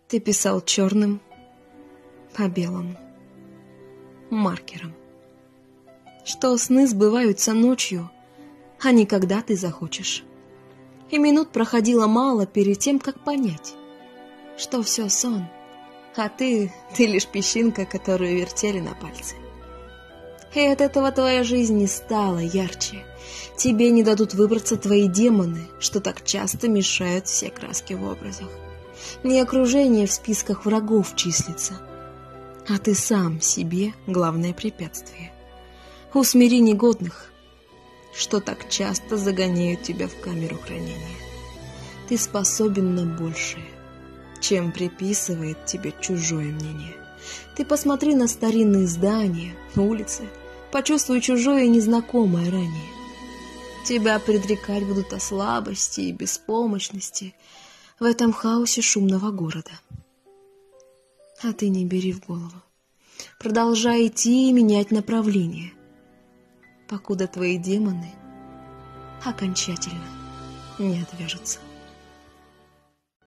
Ты писал черным по белому, маркером, что сны сбываются ночью, а не когда ты захочешь. И минут проходило мало перед тем, как понять, что все сон, а ты лишь песчинка, которую вертели на пальце. И от этого твоя жизнь не стала ярче. Тебе не дадут выбраться твои демоны, что так часто мешают все краски в образах. Не окружение в списках врагов числится, а ты сам себе главное препятствие. Усмири негодных, что так часто загоняют тебя в камеру хранения. Ты способен на большее, чем приписывает тебе чужое мнение. Ты посмотри на старинные здания, улицы, почувствуй чужое и незнакомое ранее. Тебя предрекать будут о слабости и беспомощности в этом хаосе шумного города. А ты не бери в голову. Продолжай идти и менять направление, покуда твои демоны окончательно не отвяжутся.